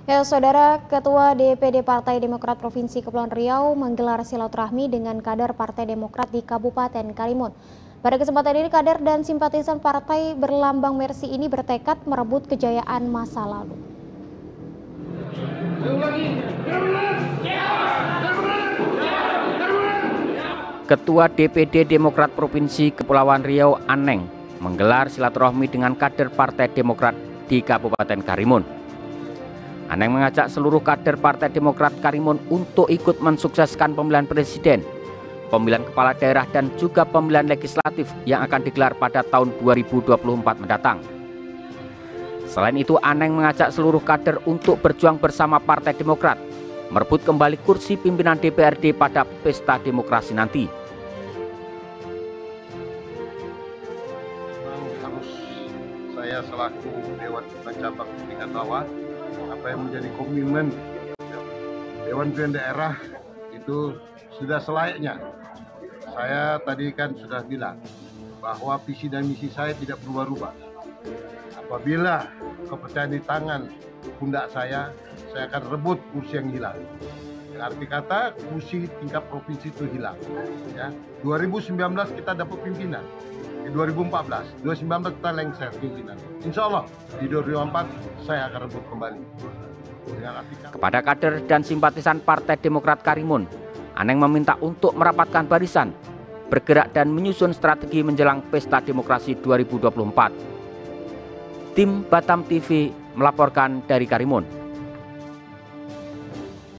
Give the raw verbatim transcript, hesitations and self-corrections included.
Ya, Saudara, Ketua D P D Partai Demokrat Provinsi Kepulauan Riau menggelar silaturahmi dengan kader Partai Demokrat di Kabupaten Karimun. Pada kesempatan ini, kader dan simpatisan partai berlambang Mercy ini bertekad merebut kejayaan masa lalu. Ketua D P D Demokrat Provinsi Kepulauan Riau Aneng menggelar silaturahmi dengan kader Partai Demokrat di Kabupaten Karimun. Aneng mengajak seluruh kader Partai Demokrat Karimun untuk ikut mensukseskan pemilihan presiden, pemilihan kepala daerah dan juga pemilihan legislatif yang akan digelar pada tahun dua ribu dua puluh empat mendatang. Selain itu, Aneng mengajak seluruh kader untuk berjuang bersama Partai Demokrat, merebut kembali kursi pimpinan D P R D pada pesta demokrasi nanti. Harus saya selaku Dewan Pimpinan Cabang tingkat bawah, apa yang menjadi komitmen Dewan Pimpinan Daerah itu sudah selayaknya. Saya tadi kan sudah bilang bahwa visi dan misi saya tidak berubah-ubah. Apabila kepercayaan di tangan pundak saya, saya akan rebut kursi yang hilang. Yang arti kata kursi tingkat provinsi itu hilang. Ya, dua ribu sembilan belas kita dapat pimpinan. Di dua ribu empat belas, dua ribu sembilan belas kita lengser pimpinan. Insya Allah di dua ribu empat saya akan rebut kembali. Kepada kader dan simpatisan Partai Demokrat Karimun, Aneng meminta untuk merapatkan barisan, bergerak dan menyusun strategi menjelang pesta demokrasi dua ribu dua puluh empat. Tim Batam T V melaporkan dari Karimun.